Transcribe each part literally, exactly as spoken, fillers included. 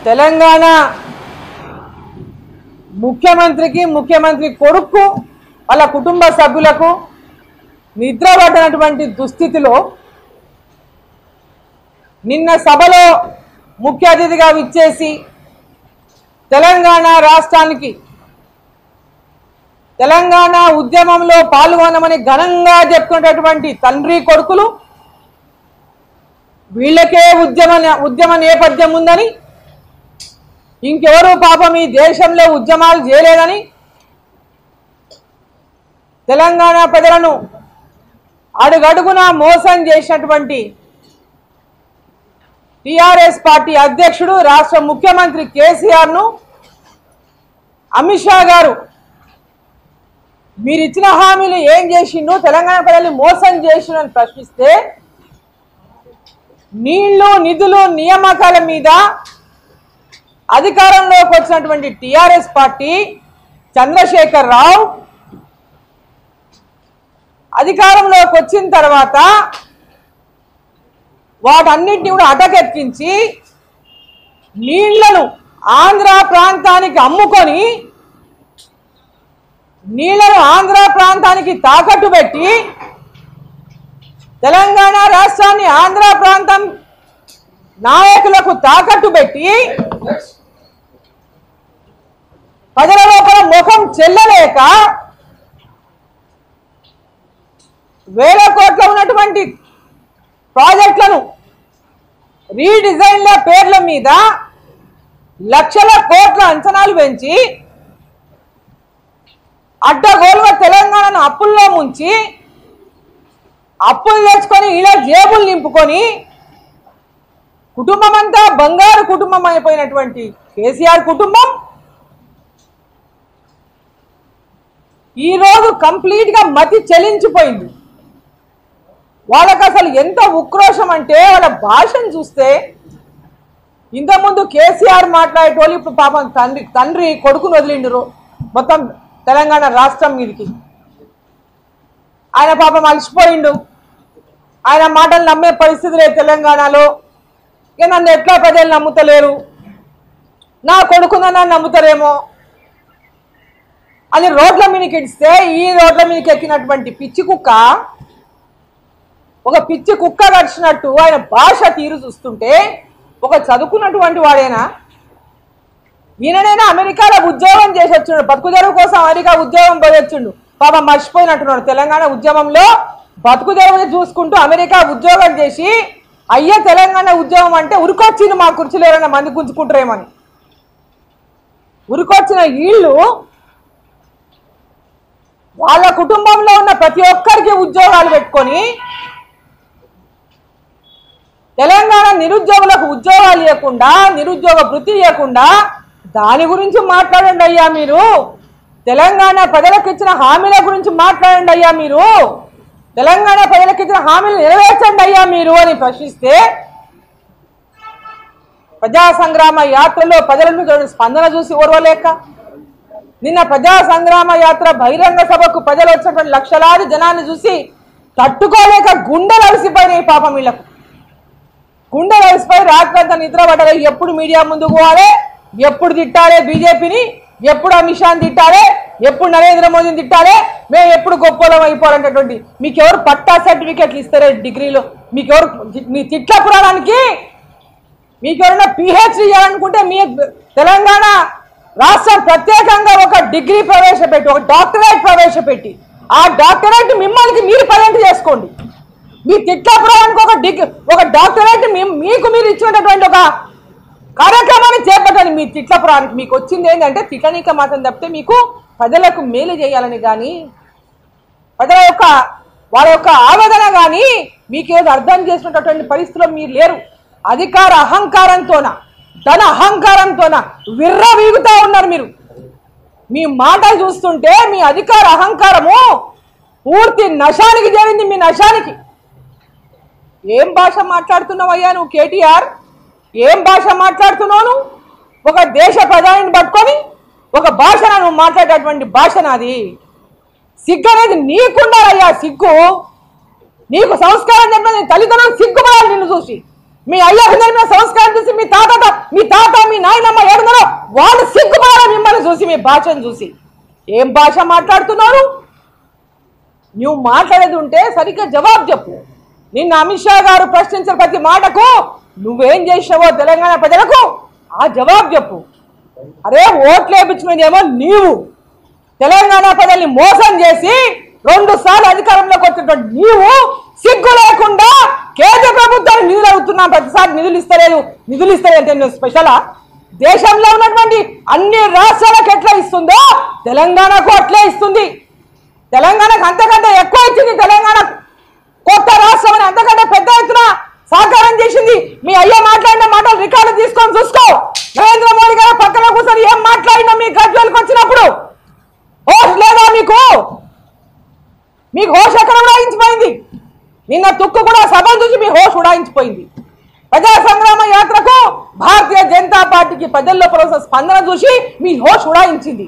తెలంగాణ ముఖ్యమంత్రికి ముఖ్యమంత్రి కొడుకు వాళ్ళ కుటుంబ సభ్యులకు నిద్ర పట్టనటువంటి దుస్థితిలో నిన్న సభలో ముఖ్య అతిథిగా విచ్చేసి తెలంగాణ రాష్ట్రానికి తెలంగాణ ఉద్యమంలో పాల్గొనమని ఘనంగా చెప్పుకునేటటువంటి తండ్రి కొడుకులు వీళ్ళకే ఉద్యమ ఉద్యమ నేపథ్యం ఉందని, ఇంకెవరు పాపం ఈ దేశంలో ఉద్యమాలు చేయలేదని తెలంగాణ ప్రజలను అడుగడుగున మోసం చేసినటువంటి టిఆర్ఎస్ పార్టీ అధ్యక్షుడు రాష్ట్ర ముఖ్యమంత్రి కేసీఆర్ ను అమిత్ షా గారు మీరు ఇచ్చిన హామీలు ఏం చేసిండు, తెలంగాణ ప్రజల్ని మోసం చేసిండు అని ప్రశ్నిస్తే నీళ్లు నిధులు నియామకాల మీద అధికారంలోకి వచ్చినటువంటి టిఆర్ఎస్ పార్టీ చంద్రశేఖర్ రావు అధికారంలోకి వచ్చిన తర్వాత వాటన్నిటిని కూడా అటకెక్కించి నీళ్లను ఆంధ్ర ప్రాంతానికి అమ్ముకొని నీళ్లను ఆంధ్ర ప్రాంతానికి తాకట్టు పెట్టి తెలంగాణ రాష్ట్రాన్ని ఆంధ్ర ప్రాంతం నాయకులకు తాకట్టు పెట్టి ప్రజల లోపల ముఖం చెల్లలేక వేల కోట్ల ఉన్నటువంటి ప్రాజెక్టులను రీడిజైన్ల పేర్ల మీద లక్షల కోట్ల అంచనాలు పెంచి అడ్డగోలుగా తెలంగాణను అప్పుల్లో ముంచి అప్పులు తెచ్చుకొని ఇలా జేబులు నింపుకొని కుటుంబం అంతా బంగారు కుటుంబం అయిపోయినటువంటి కేసీఆర్ కుటుంబం ఈరోజు కంప్లీట్గా మతి చెలించిపోయింది. వాళ్ళకి అసలు ఎంత ఉక్రోషం అంటే వాళ్ళ భాషను చూస్తే ఇంతకుముందు కేసీఆర్ మాట్లాడేటోళ్ళు ఇప్పుడు పాపం తండ్రి తండ్రి కొడుకును వదిలిండ్రు మొత్తం తెలంగాణ రాష్ట్రం మీదకి. ఆయన పాపం అలసిపోయిండు, ఆయన మాటలు నమ్మే పరిస్థితి లేదు తెలంగాణలో. ఇక నన్ను ఎట్లా ప్రజలు నమ్ముతలేరు, నా కొడుకున నన్ను నమ్ముతారేమో అని రోడ్ల మీదకి ఇడిస్తే ఈ రోడ్ల మీదకి ఎక్కినటువంటి పిచ్చి కుక్క ఒక పిచ్చి కుక్క గడిచినట్టు ఆయన భాష తీరు చూస్తుంటే ఒక చదువుకున్నటువంటి వాడేనా, ఈయననైనా అమెరికాలో ఉద్యోగం చేసి వచ్చిండు, బతుకు తెరువు కోసం అమెరికా ఉద్యోగం పోయి వచ్చిండు, పాపం మర్చిపోయినట్టున్నాడు. తెలంగాణ ఉద్యమంలో బతుకు తెరువు చూసుకుంటూ అమెరికా ఉద్యోగం చేసి అయ్యే తెలంగాణ ఉద్యమం అంటే ఉరికొచ్చింది మా కుర్చీలు ఎవరైనా మంది గుంజుకుంటారేమని. ఉరికొచ్చిన వీళ్ళు వాళ్ళ కుటుంబంలో ఉన్న ప్రతి ఒక్కరికి ఉద్యోగాలు పెట్టుకొని తెలంగాణ నిరుద్యోగులకు ఉద్యోగాలు ఇవ్వకుండా నిరుద్యోగ వృత్తి ఇవ్వకుండా దాని గురించి మాట్లాడండి అయ్యా మీరు. తెలంగాణ ప్రజలకు ఇచ్చిన హామీల గురించి మాట్లాడండి అయ్యా మీరు. తెలంగాణ ప్రజలకు ఇచ్చిన హామీలు నెరవేర్చండి అయ్యా మీరు అని ప్రశ్నిస్తే ప్రజా సంగ్రామ యాత్రలో ప్రజలను స్పందన చూసి ఓర్వలేక నిన్న ప్రజా సంగ్రామ యాత్ర బహిరంగ సభకు ప్రజలు వచ్చినటువంటి లక్షలాది జనాన్ని చూసి తట్టుకోలేక గుండెలు అలసిపోయినాయి పాపం వీళ్ళకు. గుండెలు అలసిపోయి రాత్రంతా నిద్ర పడ్డారు. ఎప్పుడు మీడియా ముందుకు పోవాలి, ఎప్పుడు తిట్టాలి బీజేపీని, ఎప్పుడు అమిత్ షాని తిట్టాలి, ఎప్పుడు నరేంద్ర మోదీని తిట్టాలి, మేము ఎప్పుడు గొప్పలం అయిపోవాలనేటువంటి మీకెవరు పట్టా సర్టిఫికెట్లు ఇస్తారే డిగ్రీలో, మీకెవరు మీ తిట్ల పురాణానికి మీకెవరైనా పిహెచ్డీ చేయాలనుకుంటే మీ తెలంగాణ రాష్ట్రం ప్రత్యేకంగా ఒక డిగ్రీ ప్రవేశపెట్టి ఒక డాక్టరేట్ ప్రవేశపెట్టి ఆ డాక్టరేట్ మిమ్మల్ని మీరు ప్రజెంట్ చేసుకోండి. మీ తిట్ల పురాణానికి ఒక డిగ్రీ ఒక డాక్టరేట్ మీకు మీరు ఇచ్చినటువంటి ఒక కార్యక్రమాన్ని చేపట్టండి. మీ తిట్ల పురాణానికి మీకు వచ్చింది ఏంటంటే తిట్లనీక మాత్రం తప్పితే మీకు ప్రజలకు మేలు చేయాలని కానీ ప్రజల యొక్క వాళ్ళ యొక్క ఆవేదన కానీ మీకేదో అర్థం చేసినటువంటి పరిస్థితుల్లో మీరు లేరు. అధికార అహంకారంతోన ధన అహంకారంతోన విర్ర వీగుతా ఉన్నారు మీరు. మీ మాట చూస్తుంటే మీ అధికార అహంకారము పూర్తి నశానికి చేరింది. మీ నశానికి ఏం భాష మాట్లాడుతున్నావయ్యా నువ్వు కేటీఆర్, ఏం భాష మాట్లాడుతున్నావు? ఒక దేశ ప్రధానిని పట్టుకొని ఒక భాష నువ్వు మాట్లాడేటువంటి భాష నాది. సిగ్గు అనేది నీకుండాలయ్యా, సిగ్గు నీకు సంస్కారం చెప్పిన తల్లిదండ్రులు సిగ్గుపడాలి నిన్ను చూసి. మీ అయ్యకుందరి మీద సంస్కారం చూసి మీ తాత మీ తాత మీ నాయనమ్మ ఏడున్నారో వాళ్ళు సిగ్గుపడాలి మిమ్మల్ని చూసి, మీ భాషను చూసి. ఏం భాష మాట్లాడుతున్నారు? నువ్వు మాట్లాడేది ఉంటే సరిగ్గా జవాబు చెప్పు. నిన్న అమిత్ షా గారు ప్రశ్నించిన ప్రతి మాటకు నువ్వేం చేసినావో తెలంగాణ ప్రజలకు ఆ జవాబు చెప్పు. అరే ఓట్లు వేయించినదేమో నీవు, తెలంగాణ ప్రజల్ని మోసం చేసి రెండు సార్లు అధికారంలోకి వచ్చినటువంటి నీవు సిగ్గు లేకుండా కేంద్ర ప్రభుత్వాన్ని నిధులు అడుగుతున్నా, ప్రతిసారి నిధులు ఇస్తలేదు నిధులు ఇస్తలేదు నువ్వు స్పెషలా? దేశంలో ఉన్నటువంటి అన్ని రాష్ట్రాలకు ఎట్లా ఇస్తుందో తెలంగాణకు అట్లే ఇస్తుంది. తెలంగాణకు అంతకంటే ఎక్కువ ఇచ్చింది. తెలంగాణ కొత్త రాష్ట్రం అని అంతకంటే పెద్ద ఎత్తున సహకారం చేసింది. మీ అయ్యా మాట్లాడిన మాటలు రికార్డు తీసుకొని చూసుకో. నరేంద్ర మోడీ గారు పక్కన కూర్చొని ఏం మాట్లాడినా మీ గజ్వేల్కి వచ్చినప్పుడు హోష్ లేదా మీకు? మీకు హోష్ ఎక్కడ ఉడాయించిపోయింది? నిన్న తుక్కు కూడా సభను చూసి మీ హోష్ ఉడాయించిపోయింది. ప్రజా సంగ్రామ యాత్రకు భారతీయ జనతా పార్టీకి ప్రజల్లో పరోస స్పందన చూసి మీ హోష్ ఉడాయించింది.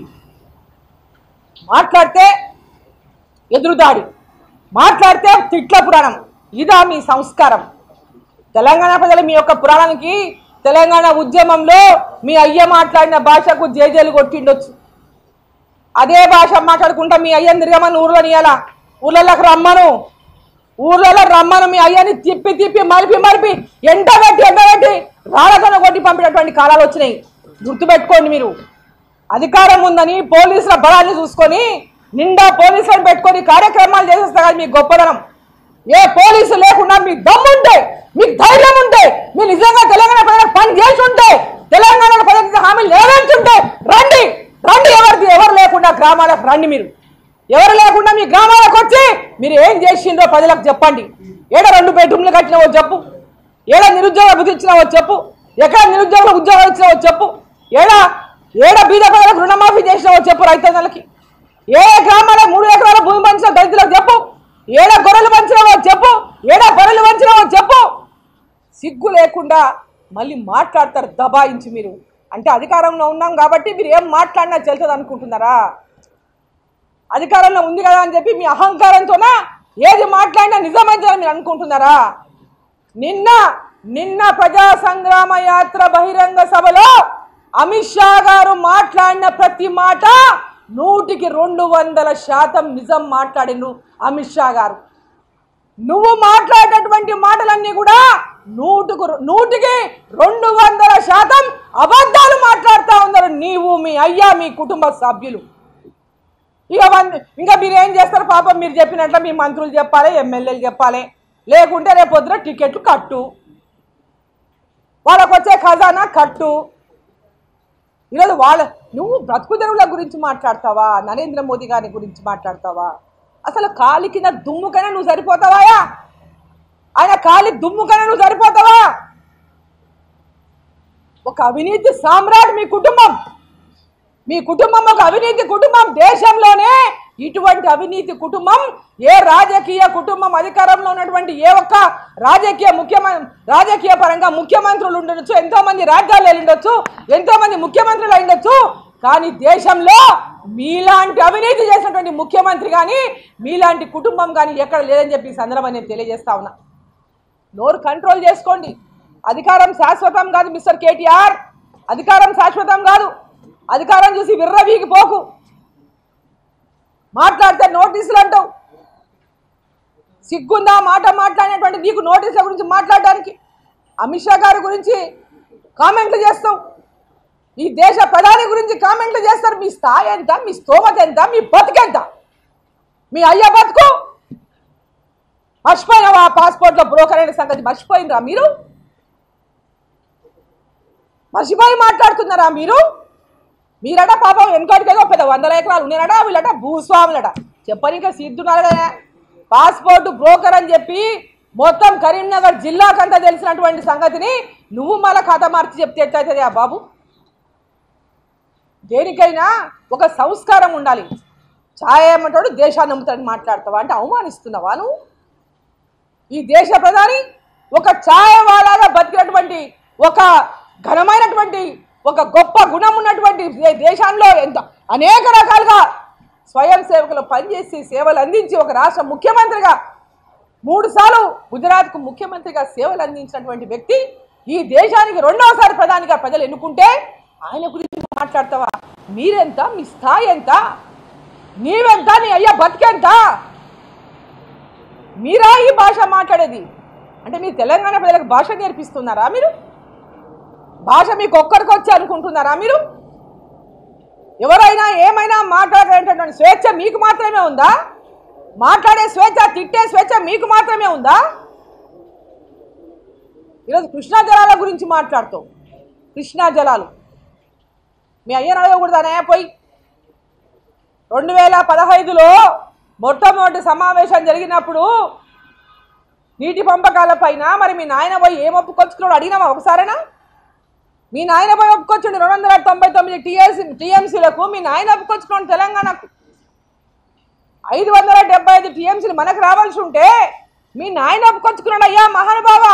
మాట్లాడితే ఎదురుదాడి, మాట్లాడితే తిట్ల పురాణం. ఇదా మీ సంస్కారం? తెలంగాణ ప్రజలు మీ యొక్క పురాణానికి తెలంగాణ ఉద్యమంలో మీ అయ్య మాట్లాడిన భాషకు జేజేలు కొట్టిండొచ్చు. అదే భాష మాట్లాడుకుంటా మీ అయ్యని తిరగమని ఊర్లో నియాలా, ఊళ్ళకి రమ్మను, ఊర్లలో రమ్మను. మీ అయ్యని తిప్పి తిప్పి మలిపి మలిపి ఎండబెట్టి ఎండబెట్టి రాళ్ళతోనే కొట్టి పంపినటువంటి కాలాలు వచ్చినాయి. గుర్తుపెట్టుకోండి. మీరు అధికారం ఉందని పోలీసుల బలాన్ని చూసుకొని నిండా పోలీసులను పెట్టుకొని కార్యక్రమాలు చేసేస్తా కదా మీ గొప్పదనం. ఏ పోలీసు లేకుండా మీకు దమ్ముంటే, మీకు ధైర్యం ఉంటే, మీరు నిజంగా తెలంగాణ ప్రజలకు పని చేసి ఉంటే, తెలంగాణ ప్రజలకు హామీలు నెరవేర్చుంటే రండి రండి ఎవరిది ఎవరు లేకుండా గ్రామాలకు రండి. మీరు ఎవరు లేకుండా మీ గ్రామాలకు వచ్చి మీరు ఏం చేసిండ్రో ప్రజలకు చెప్పండి. ఏడ రెండు బెడ్రూమ్లు కట్టినావో చెప్పు, ఏడ నిరుద్యోగ బుద్ధి ఇచ్చినావో చెప్పు, ఎక్కడ నిరుద్యోగుల ఉద్యోగాలు ఇచ్చినావో చెప్పు, ఏడ ఏడ బీద ప్రజలకు రుణమాఫీ చేసినావో చెప్పు, రైతన్నలకి ఏ గ్రామాలకు మూడు ఎకరాల భూమి పంచిన దళితులకు చెప్పు, ఏడ గొర్రెలు పంచినావో చెప్పు, ఏడ బొర్రెలు పంచినావో చెప్పు. సిగ్గు లేకుండా మళ్ళీ మాట్లాడతారు దబాయించి. మీరు అంటే అధికారంలో ఉన్నాం కాబట్టి మీరు ఏం మాట్లాడినా చెల్తుంది అనుకుంటున్నారా? అధికారంలో ఉంది కదా అని చెప్పి మీ అహంకారంతోనా ఏది మాట్లాడినా నిజమైందని మీరు అనుకుంటున్నారా? నిన్న నిన్న ప్రజా సంగ్రామ యాత్ర బహిరంగ సభలో అమిత్ షా గారు మాట్లాడిన ప్రతి మాట నూటికి రెండు వందల శాతం నిజం మాట్లాడిండు అమిత్ షా గారు. నువ్వు మాట్లాడేటటువంటి మాటలన్నీ కూడా నూటుకు నూటికి రెండు వందల శాతం అబద్ధాలు మాట్లాడుతూ ఉన్నారు నీవు, మీ అయ్యా, మీ కుటుంబ సభ్యులు. ఇక ఇంకా మీరు ఏం చేస్తారు పాపం? మీరు చెప్పినట్ల మీ మంత్రులు చెప్పాలి, ఎమ్మెల్యేలు చెప్పాలి, లేకుంటే రేపు పొద్దున టికెట్లు కట్టు, వాళ్ళకు వచ్చే ఖజానా కట్టు. ఈరోజు వాళ్ళ నువ్వు బ్రతుకు తెరువుల గురించి మాట్లాడతావా? నరేంద్ర మోదీ గారి గురించి మాట్లాడతావా? అసలు కాలి కింద దుమ్ముకైనా నువ్వు సరిపోతావాయా? ఆయన కాలి దుమ్ముకైనా నువ్వు సరిపోతావా? ఒక అవినీతి సామ్రాట్ మీ కుటుంబం. మీ కుటుంబం ఒక అవినీతి కుటుంబం. దేశంలోనే ఇటువంటి అవినీతి కుటుంబం ఏ రాజకీయ కుటుంబం అధికారంలో ఉన్నటువంటి ఏ ఒక్క రాజకీయ ముఖ్యమంత్రి రాజకీయ పరంగా ముఖ్యమంత్రులు ఉండొచ్చు, ఎంతో మంది రాజ్యాలు వెళ్ళిండొచ్చు, ఎంతో మంది ముఖ్యమంత్రులు అయిండొచ్చు, కానీ దేశంలో మీలాంటి అవినీతి చేసినటువంటి ముఖ్యమంత్రి కానీ మీలాంటి కుటుంబం కానీ ఎక్కడ లేదని చెప్పి ఈ సందర్భంగా నేను తెలియజేస్తా ఉన్నా. నోరు కంట్రోల్ చేసుకోండి. అధికారం శాశ్వతం కాదు మిస్టర్ కేటీఆర్, అధికారం శాశ్వతం కాదు. అధికారం చూసి విర్రవీగి పోకు. మాట్లాడితే నోటీసులు అంటావు. సిగ్గుందా మాట మాట్లాడినటువంటి నీకు నోటీసుల గురించి మాట్లాడడానికి? అమిత్ షా గారి గురించి కామెంట్లు చేస్తావు, ఈ దేశ ప్రధాని గురించి కామెంట్లు చేస్తారు. మీ స్థాయి ఎంత, మీ స్తోమత ఎంత, మీ బతుకెంత? మీ అయ్య బతుకు మర్చిపోయినావా? పాస్పోర్ట్లో బ్రోకర్ అనే సంగతి మర్చిపోయినరా మీరు? మర్చిపోయి మాట్లాడుతున్నారా మీరు? మీరట పాపం వెనుకడికేదో పెద్ద వందల ఎకరాలు ఉన్నారట, వీళ్ళట భూస్వాములట. చెప్పని ఇంకా సిద్ధున్నారు కదా. పాస్పోర్ట్ బ్రోకర్ అని చెప్పి మొత్తం కరీంనగర్ జిల్లాకంతా తెలిసినటువంటి సంగతిని నువ్వు మళ్ళీ కథ మార్చి చెప్తే ఎట్లయితుంది ఆ బాబు? దేనికైనా ఒక సంస్కారం ఉండాలి. ఛాయ ఏమంటాడు, దేశాన్ని నమ్ముతాడని మాట్లాడతావా అంటే అవమానిస్తున్నావా నువ్వు? ఈ దేశ ప్రధాని ఒక ఛాయవాలాగా బతికినటువంటి ఒక ఘనమైనటువంటి ఒక గొప్ప గుణం ఉన్నటువంటి దేశంలో ఎంత అనేక రకాలుగా స్వయం సేవకులు పనిచేసి సేవలు అందించి ఒక రాష్ట్ర ముఖ్యమంత్రిగా మూడు సార్లు గుజరాత్కు ముఖ్యమంత్రిగా సేవలు అందించినటువంటి వ్యక్తి ఈ దేశానికి రెండవసారి ప్రధానిగా ప్రజలు ఎన్నుకుంటే ఆయన గురించి మాట్లాడతావా? మీరెంత? మీ స్థాయి ఎంత? నీవెంత? నీ అయ్యా బతికెంత? మీరా ఈ భాష మాట్లాడేది? అంటే మీరు తెలంగాణ ప్రజలకు భాష నేర్పిస్తున్నారా? మీరు భాష మీకు ఒక్కరికి వచ్చి అనుకుంటున్నారా? మీరు ఎవరైనా ఏమైనా మాట్లాడేటటువంటి స్వేచ్ఛ మీకు మాత్రమే ఉందా? మాట్లాడే స్వేచ్ఛ, తిట్టే స్వేచ్ఛ మీకు మాత్రమే ఉందా? ఈరోజు కృష్ణా జలాల గురించి మాట్లాడుతావు. కృష్ణా జలాలు మీ అయ్యను అడగకూడదానే పోయి? రెండు వేల పదహైదులో మొట్టమొదటి సమావేశం జరిగినప్పుడు నీటి పంపకాల పైన మరి మీ నాయన పోయి ఏం ఒప్పుకొచ్చుకున్నాడు అడిగినామా ఒకసారైనా? మీ నాయన పోయి ఒప్పుకొచ్చుండి రెండు వందల తొంభై తొమ్మిది టీఎంసీ టీఎంసీలకు మీ నాయన ఒప్పుకొచ్చుకున్నాడు తెలంగాణకు. ఐదు వందల డెబ్బై ఐదు టీఎంసీలు మనకు రావాల్సి ఉంటే మీ నాయన ఒప్పుకొచ్చుకున్నాడు. అయ్యా మహానుభావ,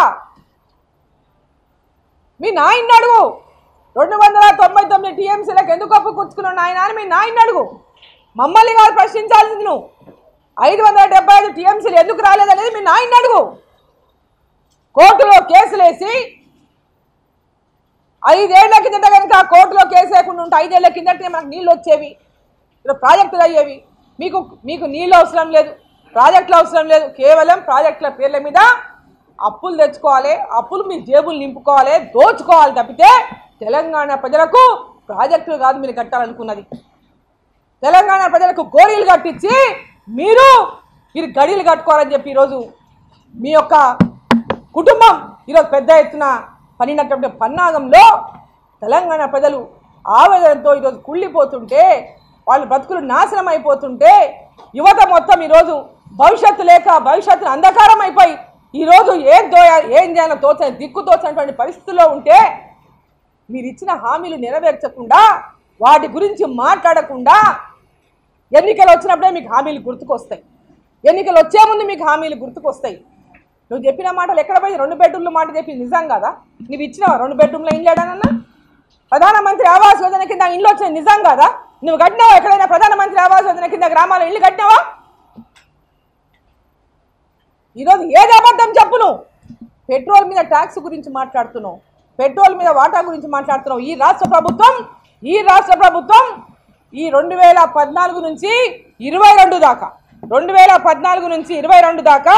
మీ నాయన్ని అడుగు. రెండు వందల తొంభై తొమ్మిది టీఎంసీలకు ఎందుకు ఒప్పుకొచ్చుకున్నాడు ఆయన అని మీ నాయన్ని అడుగు. మమ్మల్ని కాదు ప్రశ్నించాల్సింది నువ్వు. ఐదు వందల డెబ్బై ఐదు టీఎంసీలు ఎందుకు రాలేదనేది మీ నాయన్ని అడుగు. కోర్టులో కేసులేసి ఐదేళ్ల కిందట కనుక కోర్టులో కేసు లేకుండా ఉంటే ఐదేళ్ల కిందటే మనకు నీళ్ళు వచ్చేవి, ప్రాజెక్టులు అయ్యేవి. మీకు మీకు నీళ్ళు అవసరం లేదు, ప్రాజెక్టులు అవసరం లేదు. కేవలం ప్రాజెక్టుల పేర్ల మీద అప్పులు తెచ్చుకోవాలి, అప్పులు మీ జేబులు నింపుకోవాలి, దోచుకోవాలి తప్పితే తెలంగాణ ప్రజలకు ప్రాజెక్టులు కాదు మీరు కట్టాలనుకున్నది. తెలంగాణ ప్రజలకు గోరీలు కట్టించి మీరు మీరు గడీలు కట్టుకోవాలని చెప్పి ఈరోజు మీ యొక్క కుటుంబం ఈరోజు పెద్ద ఎత్తున పనినటువంటి పన్నాగంలో తెలంగాణ ప్రజలు ఆవేదనతో ఈరోజు కుళ్ళిపోతుంటే, వాళ్ళ బ్రతుకులు నాశనం అయిపోతుంటే, యువత మొత్తం ఈరోజు భవిష్యత్తు లేక భవిష్యత్తును అంధకారం అయిపోయి ఈరోజు ఏం తోయా ఏం చేయాలో తోచ దిక్కు తోచినటువంటి పరిస్థితుల్లో ఉంటే మీరు ఇచ్చిన హామీలు నెరవేర్చకుండా, వాటి గురించి మాట్లాడకుండా, ఎన్నికలు వచ్చినప్పుడే మీకు హామీలు గుర్తుకొస్తాయి. ఎన్నికలు వచ్చే ముందు మీకు హామీలు గుర్తుకొస్తాయి. నువ్వు చెప్పిన మాటలు ఎక్కడ పోయి? రెండు బెడ్రూమ్ల మాట చెప్పి నిజం కాదా? నువ్వు ఇచ్చినావా రెండు బెడ్రూమ్లో ఇల్లు ఏడానన్నా? ప్రధానమంత్రి ఆవాస్ యోజన కింద ఇల్లు వచ్చిన నిజం కాదా? నువ్వు కట్టినావా ఎక్కడైనా? ప్రధానమంత్రి ఆవాస్ యోజన కింద గ్రామాల ఇల్లు కట్టినావా? ఈరోజు ఏది అబద్ధం చెప్పు. నువ్వు పెట్రోల్ మీద ట్యాక్స్ గురించి మాట్లాడుతున్నావు, పెట్రోల్ మీద వాటా గురించి మాట్లాడుతున్నావు. ఈ రాష్ట్ర ప్రభుత్వం ఈ రాష్ట్ర ప్రభుత్వం ఈ రెండు వేల పద్నాలుగు నుంచి ఇరవై రెండు దాకా రెండు వేల పద్నాలుగు నుంచి ఇరవై రెండు దాకా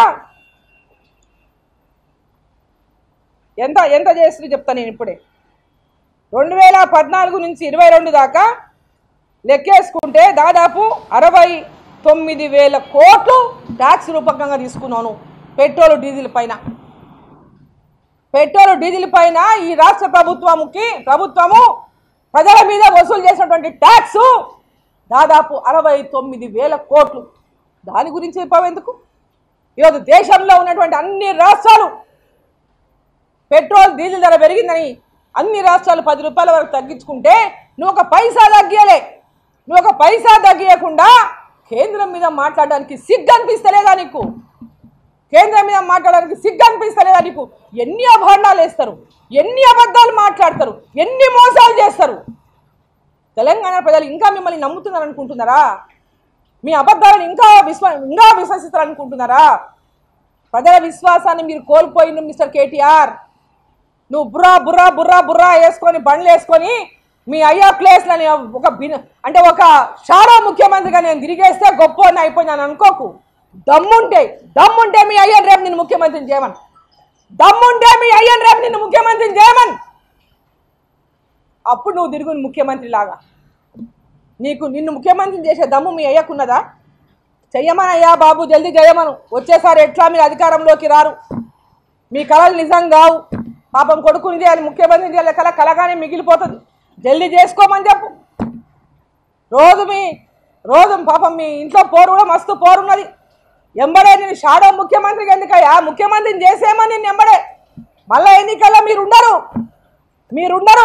ఎంత ఎంత చేస్తుంది చెప్తాను నేను ఇప్పుడే. రెండు వేల పద్నాలుగు నుంచి ఇరవై రెండు దాకా లెక్కేసుకుంటే దాదాపు అరవై తొమ్మిది వేల కోట్లు ట్యాక్స్ రూపకంగా తీసుకున్నాను పెట్రోల్ డీజిల్ పైన. పెట్రోల్ డీజిల్ పైన ఈ రాష్ట్ర ప్రభుత్వముకి ప్రభుత్వము ప్రజల మీద వసూలు చేసినటువంటి ట్యాక్స్ దాదాపు అరవై తొమ్మిది వేల కోట్లు. దాని గురించి చెప్పావెందుకు? ఈరోజు దేశంలో ఉన్నటువంటి అన్ని రాష్ట్రాలు పెట్రోల్ డీజిల్ ధర పెరిగిందని అన్ని రాష్ట్రాలు పది రూపాయల వరకు తగ్గించుకుంటే నువ్వు ఒక పైసా తగ్గియలే. నువ్వు ఒక పైసా తగ్గియకుండా కేంద్రం మీద మాట్లాడడానికి సిగ్గు అనిపిస్తలేదా నీకు? కేంద్రం మీద మాట్లాడడానికి సిగ్గు అనిపిస్తలేదా నీకు? ఎన్ని అభాండాలు వేస్తారు, ఎన్ని అబద్ధాలు మాట్లాడతారు, ఎన్ని మోసాలు చేస్తారు. తెలంగాణ ప్రజలు ఇంకా మిమ్మల్ని నమ్ముతున్నారు అనుకుంటున్నారా? మీ అబద్ధాలను ఇంకా విశ్వ ఇంకా విశ్వసిస్తారు అనుకుంటున్నారా? ప్రజల విశ్వాసాన్ని మీరు కోల్పోయింది మిస్టర్ కేటీఆర్. నువ్వు బుర్రా బుర్రా బుర్రా బుర్రా వేసుకొని బండ్లు వేసుకొని మీ అయ్యా ప్లేస్లని ఒక బిన అంటే ఒక షాడో ముఖ్యమంత్రిగా నేను తిరిగేస్తే గొప్ప అని అయిపోయినాను అనుకోకు. దమ్ముంటే దమ్ముంటే మీ అయ్యన్ రేపు నిన్ను ముఖ్యమంత్రిని చేయమని దమ్ముంటే మీ అయ్యన్ రేపు నిన్ను ముఖ్యమంత్రిని చేయమని అప్పుడు నువ్వు తిరుగు ముఖ్యమంత్రి లాగా. నీకు నిన్ను ముఖ్యమంత్రిని చేసే దమ్ము మీ అయ్యకున్నదా? చెయ్యమని అయ్యా బాబు, జల్దీ చేయమను. వచ్చేసారి ఎట్లా మీరు అధికారంలోకి రారు, మీ కళలు నిజం కావు. పాపం కొడుకుని చేయాలి, ముఖ్యమంత్రిని చేయాలి, కళ కలగానే మిగిలిపోతుంది. జల్దీ చేసుకోమని చెప్పు. రోజు మీ రోజు పాపం మీ ఇంట్లో పోరు కూడా మస్తు పోరున్నది. ఎంబడే నేను షాడో ముఖ్యమంత్రికి ఎందుకయ్యా? ముఖ్యమంత్రిని చేసేమని నేను ఎంబడే. మళ్ళీ ఎన్నికల్లో మీరుండరు మీరుండరు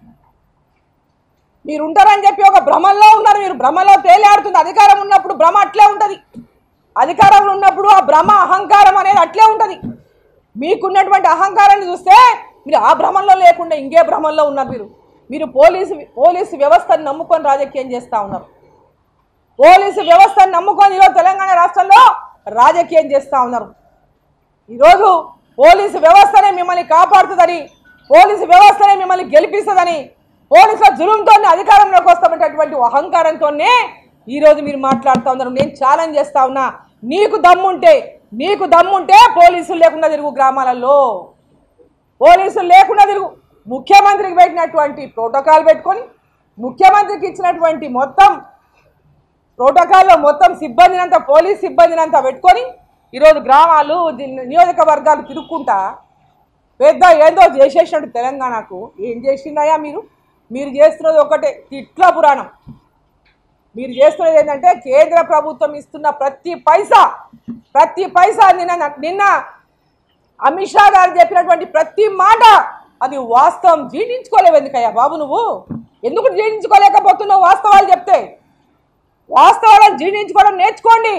మీరుంటారని చెప్పి ఒక భ్రమల్లో ఉన్నారు. మీరు భ్రమలో తేలియాడుతుంది. అధికారం ఉన్నప్పుడు భ్రమ అట్లే ఉంటుంది. అధికారంలో ఉన్నప్పుడు ఆ భ్రమ అహంకారం అనేది అట్లే ఉంటుంది. మీకున్నటువంటి అహంకారాన్ని చూస్తే మీరు ఆ భ్రమంలో లేకుండా ఇంకే భ్రమంలో ఉన్నారు. మీరు మీరు పోలీసు పోలీసు వ్యవస్థను నమ్ముకొని రాజకీయం చేస్తూ ఉన్నారు. పోలీసు వ్యవస్థను నమ్ముకొని ఈరోజు తెలంగాణ రాష్ట్రంలో రాజకీయం చేస్తూ ఉన్నారు. ఈరోజు పోలీసు వ్యవస్థనే మిమ్మల్ని కాపాడుతుందని, పోలీసు వ్యవస్థనే మిమ్మల్ని గెలిపిస్తుందని, పోలీసుల జులుంతో అధికారంలోకి వస్తామనేటటువంటి అహంకారంతోనే ఈరోజు మీరు మాట్లాడుతూ ఉన్నారు. నేను ఛాలెంజ్ చేస్తా ఉన్నా, నీకు దమ్ముంటే నీకు దమ్ముంటే పోలీసులు లేకుండా తిరుగు, గ్రామాలలో పోలీసులు లేకుండా తిరుగు. ముఖ్యమంత్రికి పెట్టినటువంటి ప్రోటోకాల్ పెట్టుకొని, ముఖ్యమంత్రికి ఇచ్చినటువంటి మొత్తం ప్రోటోకాల్లో మొత్తం సిబ్బందినంతా, పోలీస్ సిబ్బందినంతా పెట్టుకొని ఈరోజు గ్రామాలు నియోజకవర్గాలు తిరుక్కుంటా పెద్ద ఏందో చేసేసినట్టు తెలంగాణకు ఏం చేసిందయ్యా మీరు? మీరు చేస్తున్నది ఒకటే తిట్ల పురాణం. మీరు చేస్తున్నది ఏంటంటే కేంద్ర ప్రభుత్వం ఇస్తున్న ప్రతి పైసా ప్రతి పైసా నిన్న నిన్న అమిత్ షా గారు చెప్పినటువంటి ప్రతి మాట అది వాస్తవం. జీర్ణించుకోలేవు ఎందుకయ్యా బాబు? నువ్వు ఎందుకు జీర్ణించుకోలేకపోతున్నావు? వాస్తవాలు చెప్తే వాస్తవాలను జీర్ణించుకోవడం నేర్చుకోండి.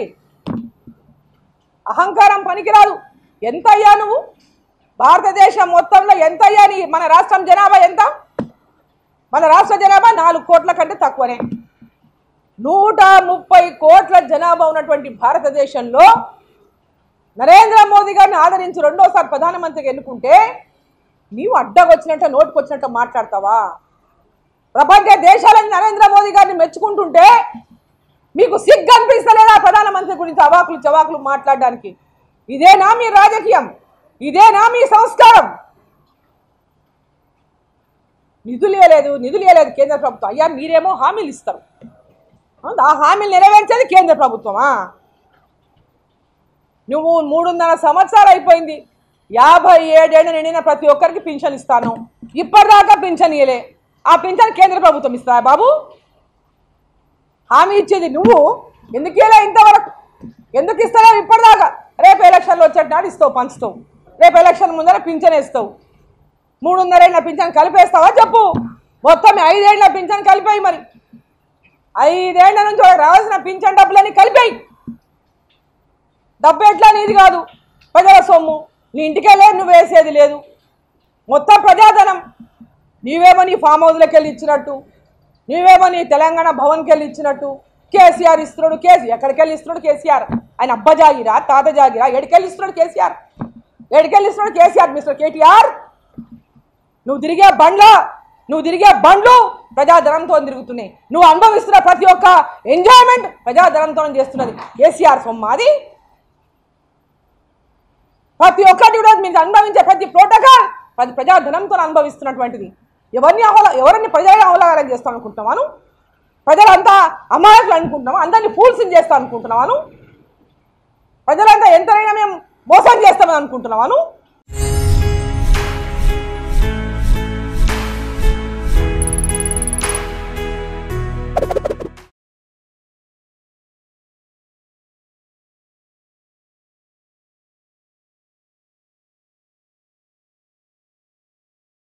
అహంకారం పనికిరాదు. ఎంత అయ్యా నువ్వు? భారతదేశం మొత్తంలో ఎంత అయ్యా నీ? మన రాష్ట్రం జనాభా ఎంత? మన రాష్ట్ర జనాభా నాలుగు కోట్ల కంటే తక్కువనే. నూట ముప్పై కోట్ల జనాభా ఉన్నటువంటి భారతదేశంలో నరేంద్ర మోదీ గారిని ఆదరించి రెండోసారి ప్రధానమంత్రికి ఎన్నుకుంటే నీవు అడ్డగొచ్చినట్టు నోటుకొచ్చినట్టు మాట్లాడతావా? ప్రపంచ దేశాలని నరేంద్ర మోదీ గారిని మెచ్చుకుంటుంటే మీకు సిగ్గు అనిపిస్తలేదా ప్రధానమంత్రి గురించి అవాకులు చవాకులు మాట్లాడడానికి? ఇదేనా మీ రాజకీయం? ఇదేనా మీ సంస్కారం? నిధులు ఇవ్వలేదు నిధులు ఇవ్వలేదు కేంద్ర ప్రభుత్వం. అయ్యా మీరేమో హామీలు ఇస్తారు, ఆ హామీలు నెరవేర్చేది కేంద్ర ప్రభుత్వమా? నువ్వు మూడున్నర సంవత్సరాలు అయిపోయింది, యాభై ఏడేళ్ళు నిండిన ప్రతి ఒక్కరికి పింఛన్ ఇస్తాను, ఇప్పటిదాకా పింఛన్ ఇవ్వలే. ఆ పింఛన్ కేంద్ర ప్రభుత్వం ఇస్తా బాబు? హామీ ఇచ్చేది నువ్వు, ఎందుకు ఇవ్వలే ఇంతవరకు? ఎందుకు ఇస్తావు ఇప్పటిదాకా? రేపు ఎలక్షన్లు వచ్చేటప్పుడు ఇస్తావు, పంచుతావు. రేపు ఎలక్షన్ ముందర పింఛన్ వేస్తావు. మూడున్నరేళ్ళ పింఛన్ కలిపేస్తావా చెప్పు? మొత్తం ఐదేళ్ల పింఛన్ కలిపాయి. మరి ఐదేళ్ల నుంచి రావాల్సిన పింఛన్ డబ్బులని కలిపాయి. డబ్బు ఎట్లా నీది కాదు, ప్రజల సొమ్ము. నీ ఇంటికెళ్ళే నువ్వు వేసేది లేదు, మొత్తం ప్రజాధనం. నీవేమో నీ ఫామ్ హౌస్లోకి వెళ్ళి ఇచ్చినట్టు, నీవేమో నీ తెలంగాణ భవన్కి వెళ్ళి ఇచ్చినట్టు. కేసీఆర్ ఇస్తున్నాడు. కేసీ ఎక్కడికి వెళ్ళి ఇస్తున్నాడు కేసీఆర్? ఆయన అబ్బ జాగిరా, తాత జాగిరా? ఎడికెళ్ళి ఇస్తున్నాడు కేసీఆర్? ఎడికెళ్ళి ఇస్తున్నాడు కేసీఆర్? మిస్టర్ కేటీఆర్, నువ్వు తిరిగే బండ్ల నువ్వు తిరిగే బండ్లు ప్రజాధనంతో తిరుగుతున్నాయి. నువ్వు అనుభవిస్తున్న ప్రతి ఒక్క ఎంజాయ్మెంట్ ప్రజాధనంతో చేస్తున్నది కేసీఆర్ సొమ్ము. అది ప్రతి ఒక్కటి కూడా మీరు అనుభవించే ప్రతి ప్రోటోకాల్ ప్రతి ప్రజాధనంతో అనుభవిస్తున్నటువంటిది. ఎవరిని అవల ఎవరిని ప్రజలను అవలగారం చేస్తాను అనుకుంటున్నాను? ప్రజలంతా అమాయకులు అనుకుంటున్నాము, అందరినీ ఫూల్స్ని చేస్తా అనుకుంటున్నాను? ప్రజలంతా ఎంతైనా మేము మోసం చేస్తామని అనుకుంటున్నాను?